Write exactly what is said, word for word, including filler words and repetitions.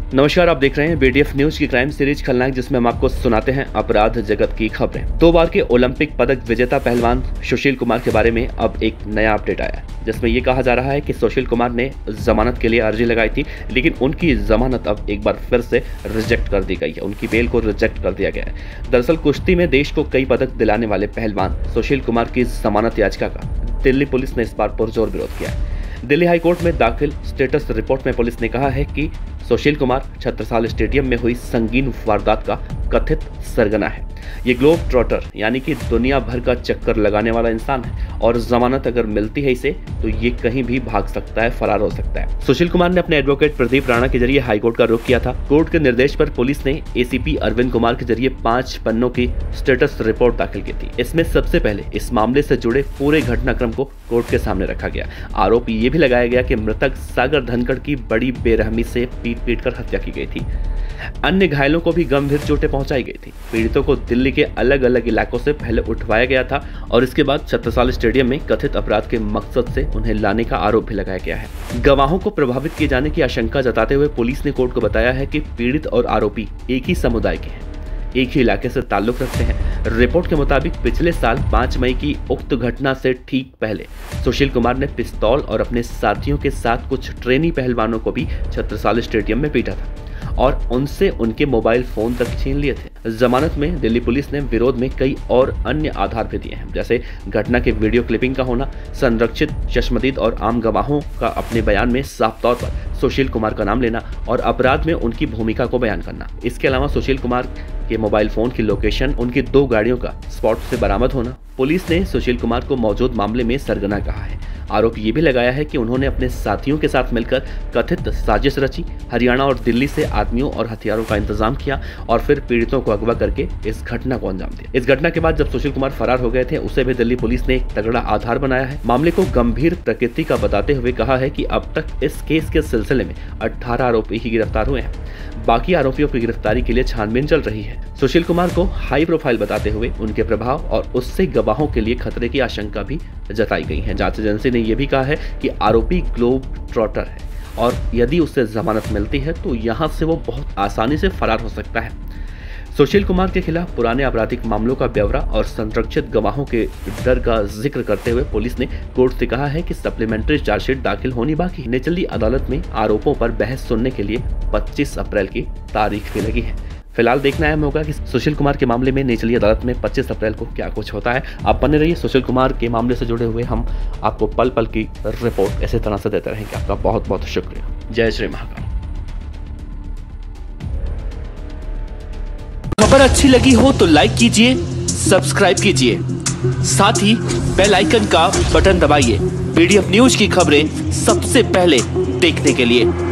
नमस्कार, आप देख रहे हैं बीडीएफ न्यूज की क्राइम सीरीज खलनायक, जिसमें हम आपको सुनाते हैं अपराध जगत की खबरें। दो बार के ओलंपिक पदक विजेता पहलवान सुशील कुमार के बारे में अब एक नया अपडेट आया, जिसमें ये कहा जा रहा है कि सुशील कुमार ने जमानत के लिए अर्जी लगाई थी, लेकिन उनकी जमानत अब एक बार फिर से रिजेक्ट कर दी गई है। उनकी बेल को रिजेक्ट कर दिया गया है। दरअसल कुश्ती में देश को कई पदक दिलाने वाले पहलवान सुशील कुमार की जमानत याचिका का दिल्ली पुलिस ने इस बार पुरजोर विरोध किया है। दिल्ली हाईकोर्ट में दाखिल स्टेटस रिपोर्ट में पुलिस ने कहा है कि सुशील कुमार छत्रसाल स्टेडियम में हुई संगीन वारदात का कथित सरगना है। ये ग्लोब ट्रॉटर यानी कि दुनिया भर का चक्कर लगाने वाला इंसान है और जमानत अगर मिलती है इसे तो ये कहीं भी भाग सकता है, फरार हो सकता है। सुशील कुमार ने अपने एडवोकेट प्रदीप राणा के जरिए हाईकोर्ट का रुख किया था। कोर्ट के निर्देश पर पुलिस ने एसीपी अरविंद कुमार के जरिए पांच पन्नों की स्टेटस रिपोर्ट दाखिल की थी। इसमें सबसे पहले इस मामले से जुड़े पूरे घटनाक्रम को कोर्ट के सामने रखा गया। आरोप ये भी लगाया गया कि मृतक सागर धनखड़ की बड़ी बेरहमी से पीट पीट कर हत्या की गई थी। अन्य घायलों को भी गंभीर चोटें पहुंचाई गई थी। पीड़ितों को दिल्ली के अलग अलग इलाकों से पहले उठवाया गया था और इसके बाद छत्रसाल स्टेडियम में कथित अपराध के मकसद से उन्हें लाने का आरोप भी लगाया गया है। गवाहों को प्रभावित किए जाने की आशंका जताते हुए पुलिस ने कोर्ट को बताया है कि पीड़ित और आरोपी एक ही समुदाय के हैं, एक ही इलाके से ताल्लुक रखते हैं। रिपोर्ट के मुताबिक पिछले साल पाँच मई की उक्त घटना से ठीक पहले सुशील कुमार ने पिस्तौल और अपने साथियों के साथ कुछ ट्रेनी पहलवानों को भी छत्रसाल स्टेडियम में पीटा था और उनसे उनके मोबाइल फोन तक छीन लिए थे। जमानत में दिल्ली पुलिस ने विरोध में कई और अन्य आधार भी दिए हैं, जैसे घटना के वीडियो क्लिपिंग का होना, संरक्षित चश्मदीद और आम गवाहों का अपने बयान में साफ तौर पर सुशील कुमार का नाम लेना और अपराध में उनकी भूमिका को बयान करना। इसके अलावा सुशील कुमार के मोबाइल फोन की लोकेशन, उनकी दो गाड़ियों का स्पॉट से बरामद होना। पुलिस ने सुशील कुमार को मौजूद मामले में सरगना कहा है। आरोप ये भी लगाया है कि उन्होंने अपने साथियों के साथ मिलकर कथित साजिश रची, हरियाणा और दिल्ली से आदमियों और हथियारों का इंतजाम किया और फिर पीड़ितों को अगवा करके इस घटना को अंजाम दिया। इस घटना के बाद जब सुशील कुमार फरार हो गए थे, उसे भी दिल्ली पुलिस ने एक तगड़ा आधार बनाया है। मामले को गंभीर प्रकृति का बताते हुए कहा है कि अब तक इस केस के सिलसिले में अठारह आरोपी ही गिरफ्तार हुए हैं। बाकी आरोपियों की गिरफ्तारी के लिए छानबीन चल रही है। सुशील कुमार को हाई प्रोफाइल बताते हुए उनके प्रभाव और उससे गवाहों के लिए खतरे की आशंका भी जताई गई है। जांच एजेंसी ने यह भी कहा है कि आरोपी ग्लोब ट्रॉटर है और यदि उसे जमानत मिलती है तो यहां से वो बहुत आसानी से फरार हो सकता है। सुशील कुमार के खिलाफ पुराने आपराधिक मामलों का ब्यौरा और संरक्षित गवाहों के डर का जिक्र करते हुए पुलिस ने कोर्ट से कहा है कि सप्लीमेंट्री चार्जशीट दाखिल होनी बाकी है। निचली अदालत में आरोपों पर बहस सुनने के लिए पच्चीस अप्रैल की तारीख भी लगी है। फिलहाल देखना अहम होगा कि सुशील कुमार के मामले में निचली अदालत में पच्चीस अप्रैल को क्या कुछ होता है। आप बने रहिए सुशील कुमार के मामले से जुड़े हुए, हम आपको पल पल की रिपोर्ट इसी तरह से देते रहेंगे। आपका बहुत बहुत शुक्रिया। जय श्री महाकाल। खबर अच्छी लगी हो तो लाइक कीजिए, सब्सक्राइब कीजिए, साथ ही बेल आइकन का बटन दबाइए। बीडीएफ न्यूज की खबरें सबसे पहले देखने के लिए।